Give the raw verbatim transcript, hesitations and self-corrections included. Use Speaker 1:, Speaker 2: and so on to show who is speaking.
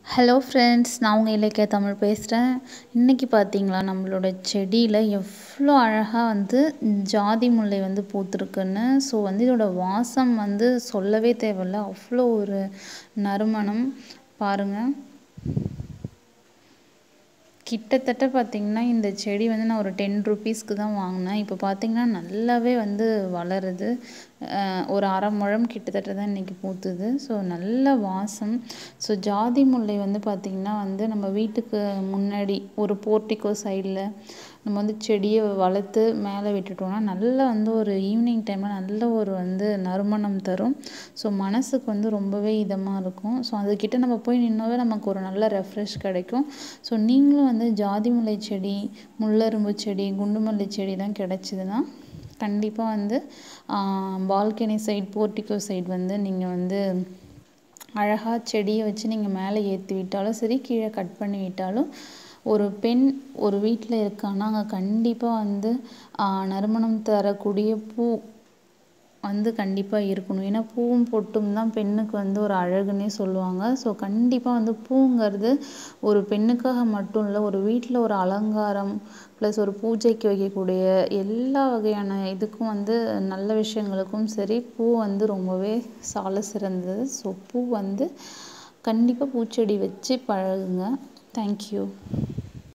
Speaker 1: Hello friends, நான் உங்கள் இலக்கிய தமிழ் பேசுகிறேன். இன்றைக்கி பார்த்தீங்களா, நம்மளோட செடியில் எவ்வளோ அழகாக வந்து ஜாதி முல்லை வந்து பூத்துருக்குன்னு. ஸோ வந்து இதோட வாசம் வந்து சொல்லவே தேவையில்ல, அவ்வளோ ஒரு நறுமணம் பாருங்கள். கிட்டத்தட்ட பார்த்திங்கன்னா இந்த செடி வந்து நான் ஒரு டென் ருபீஸ்க்கு தான் வாங்கினேன். இப்போ பார்த்திங்கன்னா நல்லாவே வந்து வளருது. ஒரு அரை முழம் கிட்டத்தட்ட தான் இன்றைக்கி பூத்துது. ஸோ நல்ல வாசம். ஸோ ஜாதி முல்லை வந்து பார்த்திங்கன்னா வந்து நம்ம வீட்டுக்கு முன்னாடி ஒரு போர்ட்டிக்கோ சைடில் நம்ம வந்து செடியை வளர்த்து மேலே விட்டுட்டோம்னா நல்லா வந்து ஒரு ஈவினிங் டைமில் நல்ல ஒரு வந்து நறுமணம் தரும். ஸோ மனசுக்கு வந்து ரொம்பவே இதமாக இருக்கும். ஸோ அதுக்கிட்ட நம்ம போய் நின்னாவே நமக்கு ஒரு நல்ல ரெஃப்ரெஷ் கிடைக்கும். ஸோ நீங்களும் வந்து ஜாதி முல்லை செடி, முள்ளரும்பு செடி, குண்டு மல்லி செடிலாம் கிடச்சிதுன்னா கண்டிப்பாக வந்து பால்கனி சைட், போர்ட்டிக்கோ சைடு வந்து நீங்கள் வந்து அழகாக செடியை வச்சு நீங்கள் மேலே ஏற்றி விட்டாலும் சரி, கீழே கட் பண்ணி விட்டாலும் ஒரு பெண் ஒரு வீட்டில் இருக்கான்னா அங்கே கண்டிப்பாக வந்து நறுமணம் தரக்கூடிய பூ வந்து கண்டிப்பாக இருக்கணும். ஏன்னா பூவும் பொட்டும் தான் பெண்ணுக்கு வந்து ஒரு அழகுன்னே சொல்லுவாங்க. ஸோ கண்டிப்பாக வந்து பூங்கிறது ஒரு பெண்ணுக்காக மட்டும் இல்லை, ஒரு வீட்டில் ஒரு அலங்காரம் ப்ளஸ் ஒரு பூஜைக்கு வைக்கக்கூடிய எல்லா வகையான இதுக்கும் வந்து நல்ல விஷயங்களுக்கும் சரி பூ வந்து ரொம்பவே சால சிறந்தது. ஸோ பூ வந்து கண்டிப்பாக பூச்செடி வச்சு பழகுங்க. தேங்க்யூ.